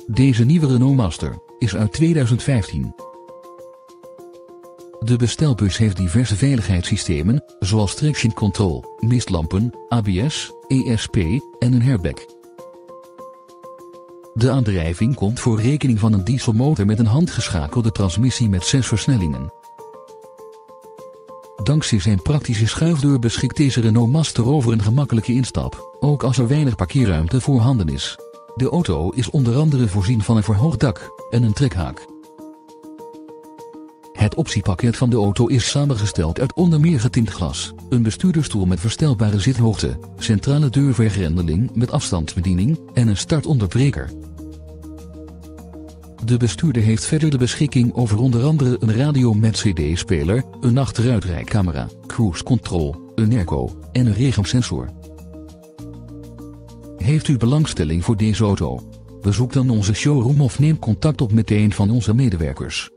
Deze nieuwe Renault Master is uit 2015. De bestelbus heeft diverse veiligheidssystemen, zoals traction control, mistlampen, ABS, ESP en een airbag. De aandrijving komt voor rekening van een dieselmotor met een handgeschakelde transmissie met 6 versnellingen. Dankzij zijn praktische schuifdeur beschikt deze Renault Master over een gemakkelijke instap, ook als er weinig parkeerruimte voorhanden is. De auto is onder andere voorzien van een verhoogd dak en een trekhaak. Het optiepakket van de auto is samengesteld uit onder meer getint glas, een bestuurdersstoel met verstelbare zithoogte, centrale deurvergrendeling met afstandsbediening en een startonderbreker. De bestuurder heeft verder de beschikking over onder andere een radio met cd-speler, een achteruitrijcamera, cruise control, een airco en een regensensor. Heeft u belangstelling voor deze auto? Bezoek dan onze showroom of neem contact op met een van onze medewerkers.